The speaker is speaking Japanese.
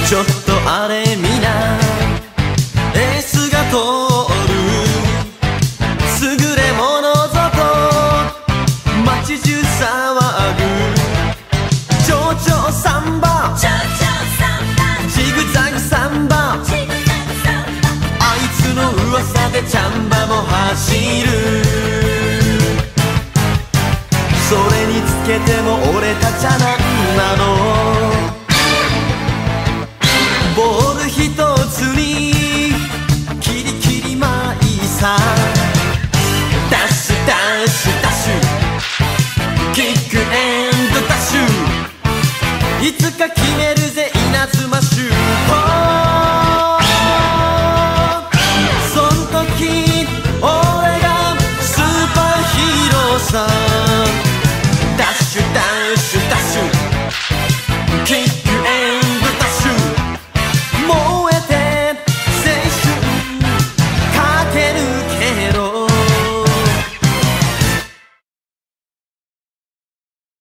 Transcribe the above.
ちょっとあれみな、エースが通る優れものぞと街中騒ぐ蝶々サンバ、ジグザグサンバ、あいつの噂でチャンバも走る。それにつけても俺たちはなんなの、ボール一つにキリキリマイさ、ダッシュダッシュダッシュ、キックエンドダッシュ、いつか決めるぜ稲妻シュート。そん時俺がスーパーヒーローさ、